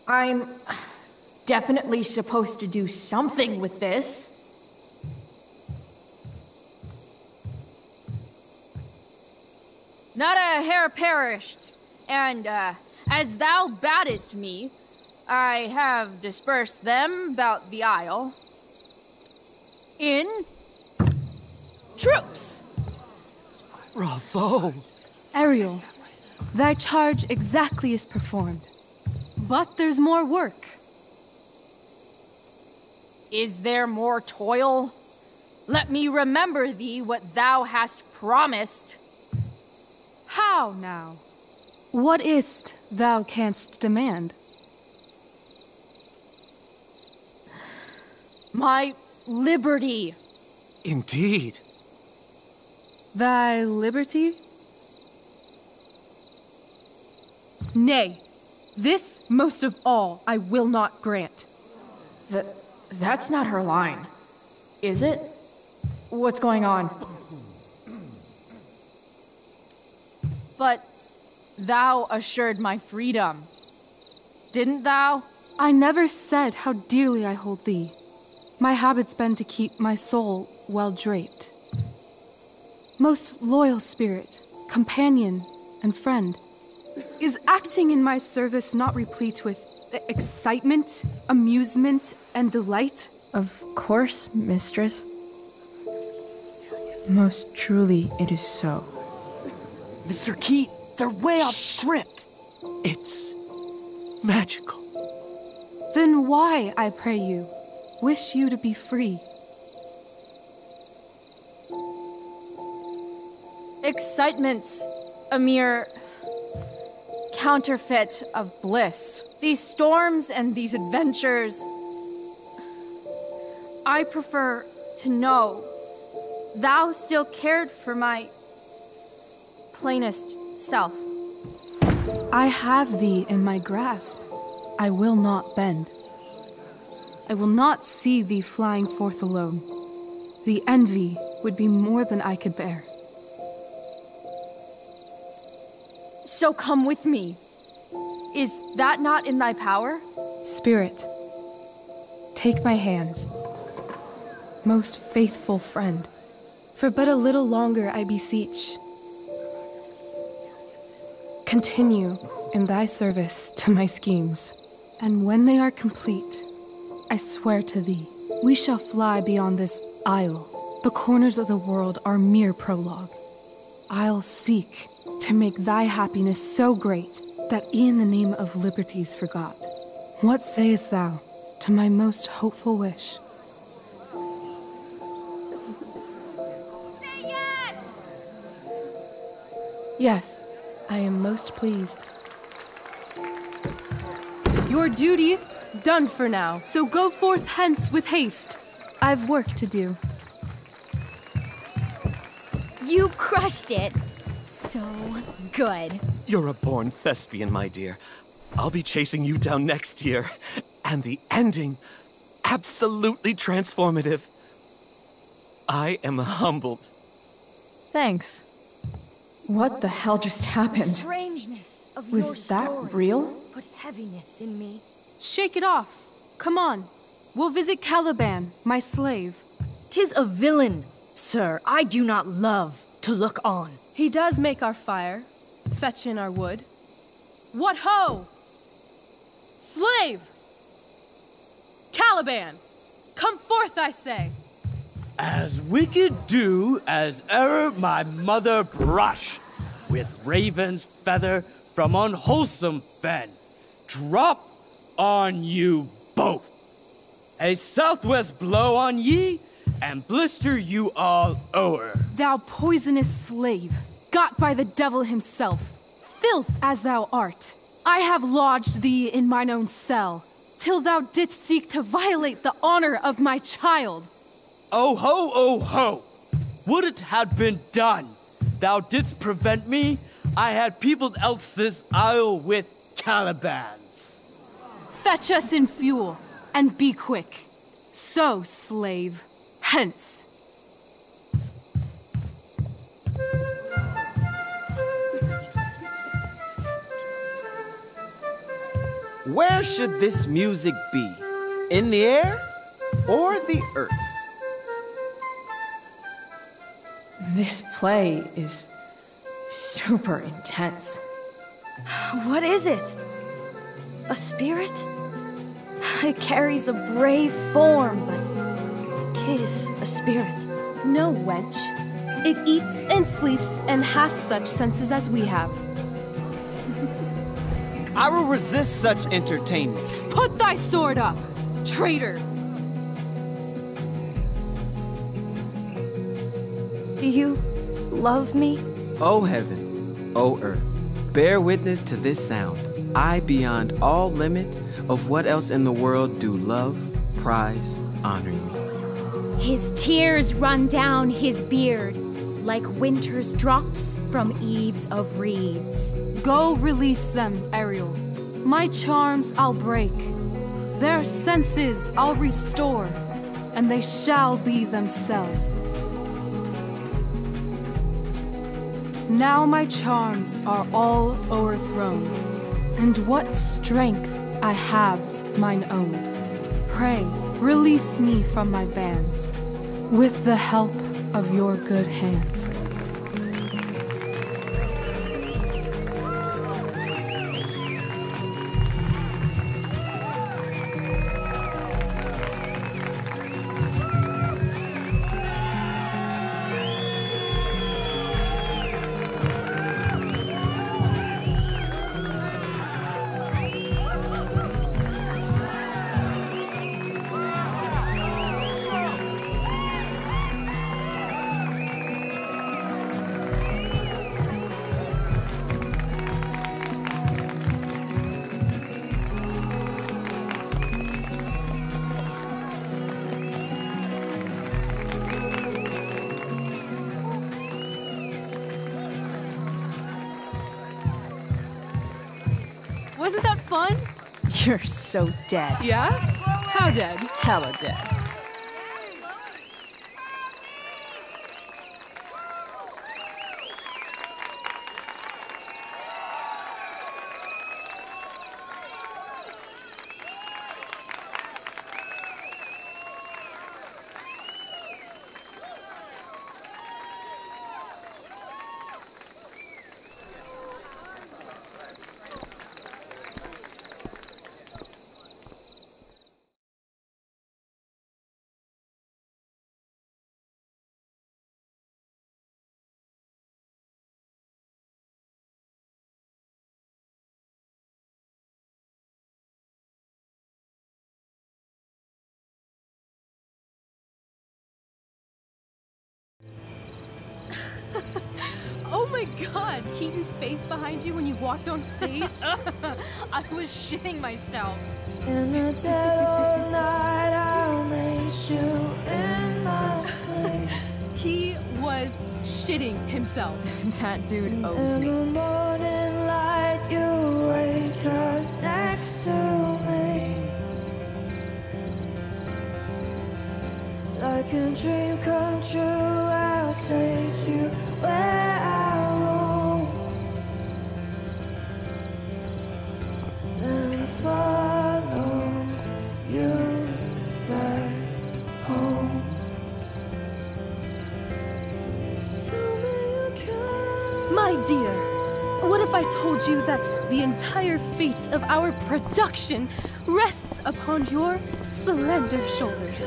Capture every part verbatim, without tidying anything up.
I'm definitely supposed to do something with this. Not a hair perished, and uh, as thou badest me, I have dispersed them about the isle in troops. Bravo! Ariel, thy charge exactly is performed. But there's more work. Is there more toil? Let me remember thee what thou hast promised. How now? What is't thou canst demand? My liberty. Indeed. Thy liberty? Nay, this most of all I will not grant. Th that's not her line, is it? What's going on? But thou assured my freedom, didn't thou? I never said how dearly I hold thee. My habit's been to keep my soul well draped. Most loyal spirit, companion, and friend, is acting in my service not replete with excitement, amusement, and delight? Of course, mistress. Most truly it is so. Mister Keat, they're way off script. It's magical. Then why, I pray you, wish you to be free? Excitement's a mere counterfeit of bliss. These storms and these adventures, I prefer to know thou still cared for my plainest self. I have thee in my grasp. I will not bend. I will not see thee flying forth alone. The envy would be more than I could bear. So come with me. Is that not in thy power? Spirit, take my hands. Most faithful friend, for but a little longer I beseech. Continue in thy service to my schemes, and when they are complete, I swear to thee, we shall fly beyond this isle. The corners of the world are mere prologue. I'll seek to make thy happiness so great that e'en the name of liberty's forgot. What sayest thou to my most hopeful wish? Say yes! Yes, I am most pleased. Your duty done for now, so go forth hence with haste. I've work to do. You crushed it. So good. You're a born thespian, my dear. I'll be chasing you down next year. And the ending, absolutely transformative. I am humbled. Thanks. What the hell just happened? Strangeness of Was your that story real? Put heaviness in me. Shake it off. Come on. We'll visit Caliban, my slave. 'Tis a villain, sir, I do not love to look on. He does make our fire, fetch in our wood. What ho! Slave! Caliban! Come forth, I say! As wicked do as e'er my mother brush, with raven's feather from unwholesome fen, drop on you both. A southwest blow on ye, and blister you all o'er. Thou poisonous slave, got by the devil himself, filth as thou art, I have lodged thee in mine own cell, till thou didst seek to violate the honor of my child. Oh ho, oh ho! Would it had been done! Thou didst prevent me, I had peopled else this isle with Calibans. Fetch us in fuel, and be quick. So, slave, hence. Where should this music be? In the air or the earth? This play is super intense. What is it? A spirit? It carries a brave form, but it is a spirit. No, wench. It eats and sleeps and hath such senses as we have. I will resist such entertainment. Put thy sword up, traitor! Do you love me? O heaven, O earth, bear witness to this sound. I, beyond all limit of what else in the world do love, prize, honor you. His tears run down his beard like winter's drops from eaves of reeds. Go release them, Ariel. My charms I'll break. Their senses I'll restore, and they shall be themselves. Now my charms are all o'erthrown, and what strength I have's mine own. Pray, release me from my bands, with the help of your good hands. Wasn't that fun? You're so dead. Yeah? How dead? Hella dead. Oh my god, Keaton's face behind you when you walked on stage? I was shitting myself. In the dead of night, I'll meet you in my sleep. He was shitting himself. That dude owes In me. the morning light, you wake up next to me. Like a dream come true, I'll take you where I roam. Then follow you back home. Tell me you can. My dear, what if I told you that the entire fate of our production rests upon your slender shoulders?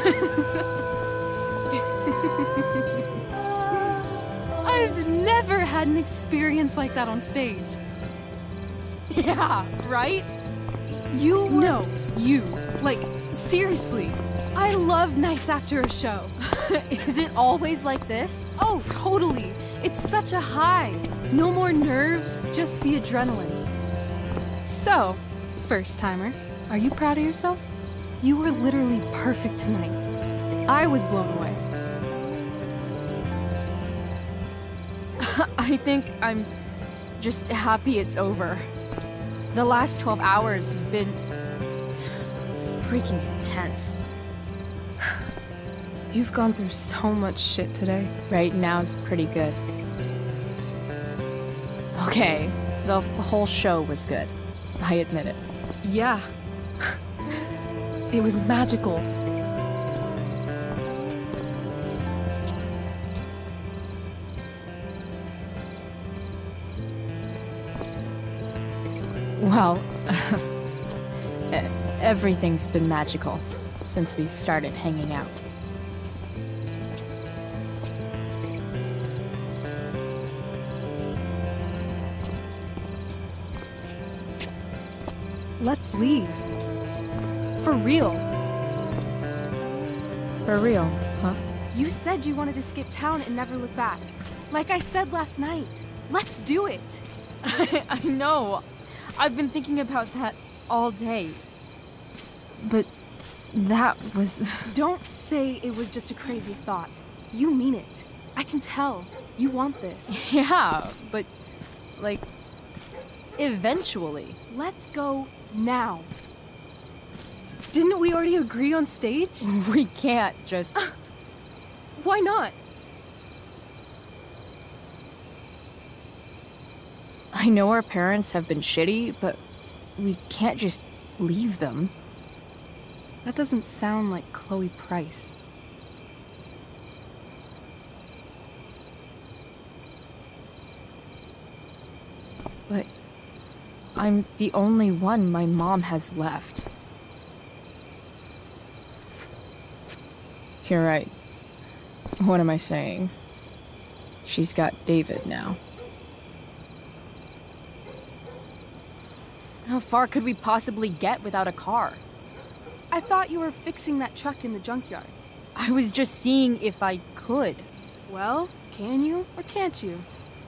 I've never had an experience like that on stage. Yeah, right? You were... No, you. Like, seriously. I love nights after a show. Is it always like this? Oh, totally. It's such a high. No more nerves, just the adrenaline. So, first timer, are you proud of yourself? You were literally perfect tonight. I was blown away. I think I'm just happy it's over. The last twelve hours have been freaking intense. You've gone through so much shit today. Right now's pretty good. Okay, the whole show was good. I admit it. Yeah. It was magical. Well, everything's been magical since we started hanging out. Let's leave. For real. For real, huh? You said you wanted to skip town and never look back. Like I said last night. Let's do it. I, I know. I've been thinking about that all day. But that was... Don't say it was just a crazy thought. You mean it. I can tell. You want this. Yeah, but, like, eventually. Let's go now. Didn't we already agree on stage? We can't just... Why not? I know our parents have been shitty, but we can't just leave them. That doesn't sound like Chloe Price. But I'm the only one my mom has left. You're right. What am I saying? She's got David now. How far could we possibly get without a car? I thought you were fixing that truck in the junkyard. I was just seeing if I could. Well, can you or can't you?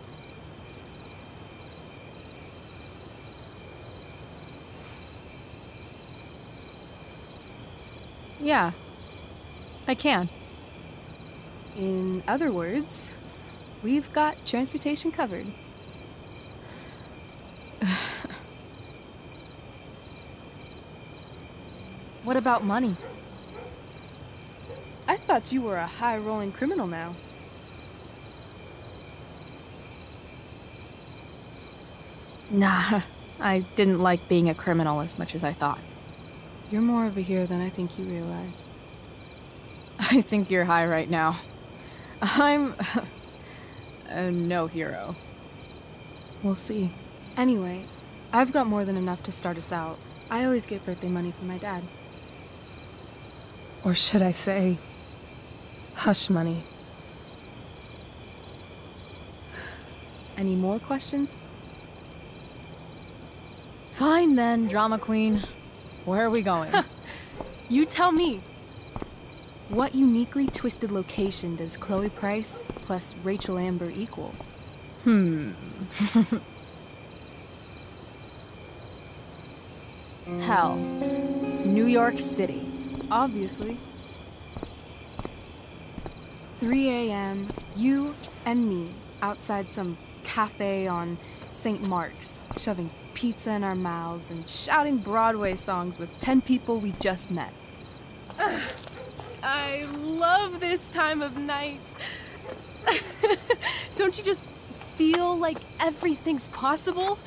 Yeah, I can. In other words, we've got transportation covered. What about money? I thought you were a high-rolling criminal now. Nah, I didn't like being a criminal as much as I thought. You're more of a hero than I think you realize. I think you're high right now. I'm... uh, no hero. We'll see. Anyway, I've got more than enough to start us out. I always get birthday money from my dad. Or should I say, hush money. Any more questions? Fine then, drama queen. Where are we going? You tell me. What uniquely twisted location does Chloe Price plus Rachel Amber equal? Hmm. Hell. New York City. Obviously. three A M, you and me outside some cafe on Saint Mark's, shoving pizza in our mouths and shouting Broadway songs with ten people we just met. Ugh, I love this time of night. Don't you just feel like everything's possible?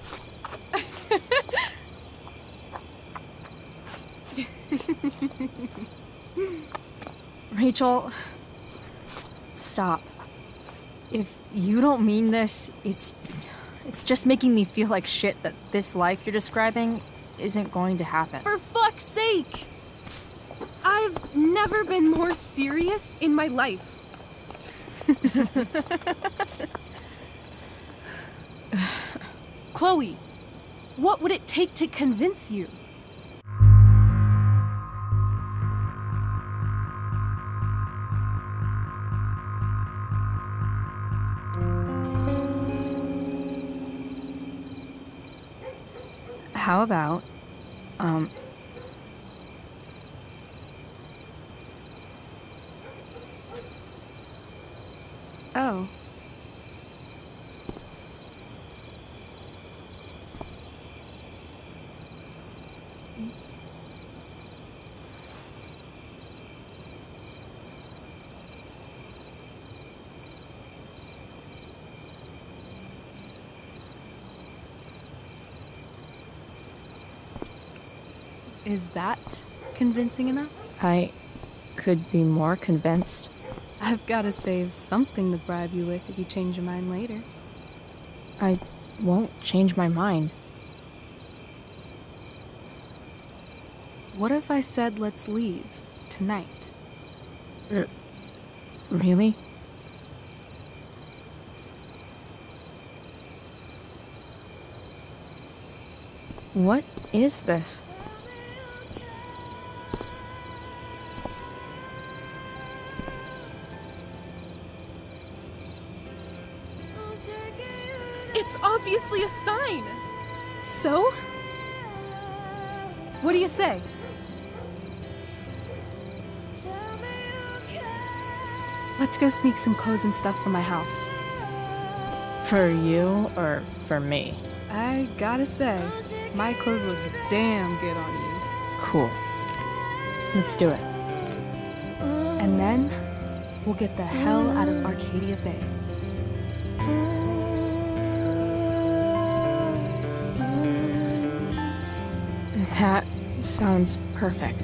Rachel, stop. If you don't mean this, it's it's just making me feel like shit that this life you're describing isn't going to happen. For fuck's sake! I've never been more serious in my life. Chloe, what would it take to convince you? How about, um... Oh. Is that convincing enough? I could be more convinced. I've got to save something to bribe you with if you change your mind later. I won't change my mind. What if I said let's leave tonight? R- really? What is this? It's obviously a sign! So? What do you say? Let's go sneak some clothes and stuff from my house. For you or for me? I gotta say, my clothes look damn good on you. Cool. Let's do it. And then, we'll get the hell out of Arcadia Bay. That sounds perfect.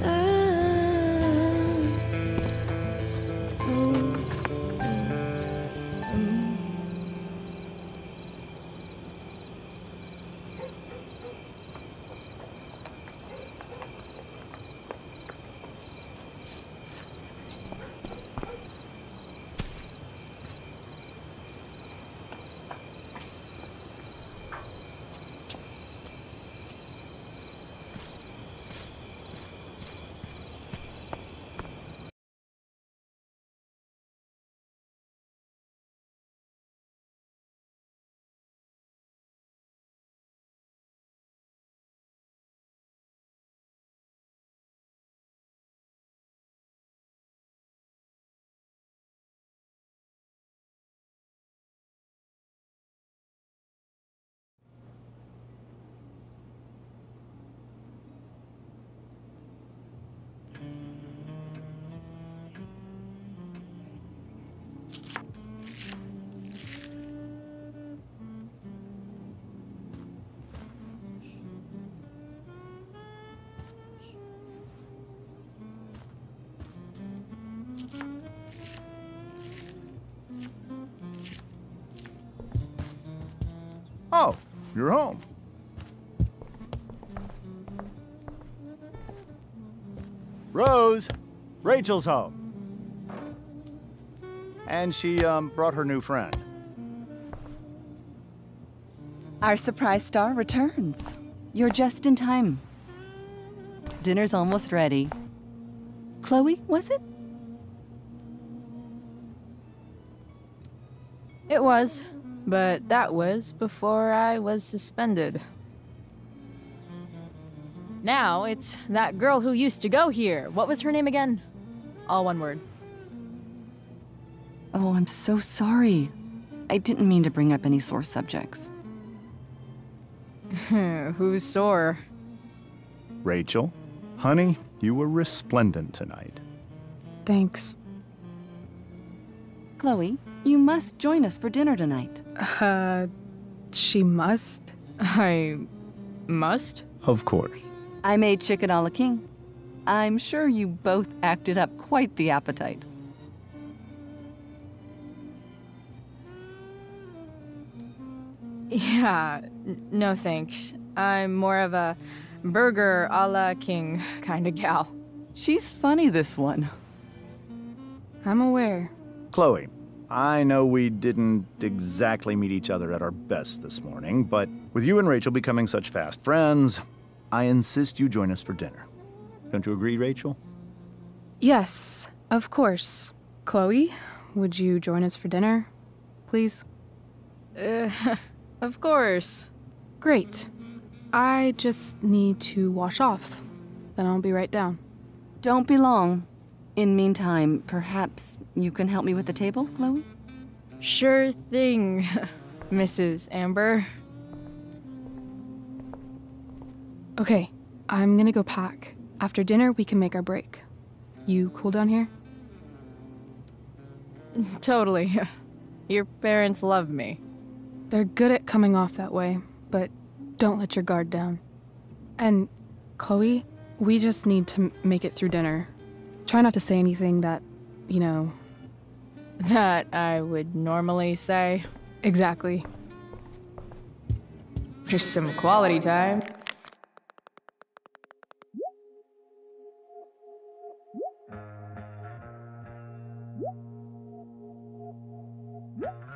Oh, you're home. Rose, Rachel's home. And she, um, brought her new friend. Our surprise star returns. You're just in time. Dinner's almost ready. Chloe, was it? It was, but that was before I was suspended. Now it's that girl who used to go here. What was her name again? All one word. Oh, I'm so sorry. I didn't mean to bring up any sore subjects. Who's sore? Rachel, honey, you were resplendent tonight. Thanks. Chloe, you must join us for dinner tonight. Uh, she must? I must? Of course. I made chicken a la king. I'm sure you both acted up quite the appetite. Yeah, n- no thanks. I'm more of a burger a la king kind of gal. She's funny, this one. I'm aware. Chloe, I know we didn't exactly meet each other at our best this morning, but with you and Rachel becoming such fast friends, I insist you join us for dinner. Don't you agree, Rachel? Yes, of course. Chloe, would you join us for dinner, please? Uh, of course. Great. I just need to wash off. Then I'll be right down. Don't be long. In meantime, perhaps you can help me with the table, Chloe? Sure thing, Missus Amber. Okay, I'm gonna go pack. After dinner, we can make our break. You cool down here? Totally. Your parents love me. They're good at coming off that way, but don't let your guard down. And Chloe, we just need to make it through dinner. Try not to say anything that, you know... That I would normally say. Exactly. Just some quality time. Yeah.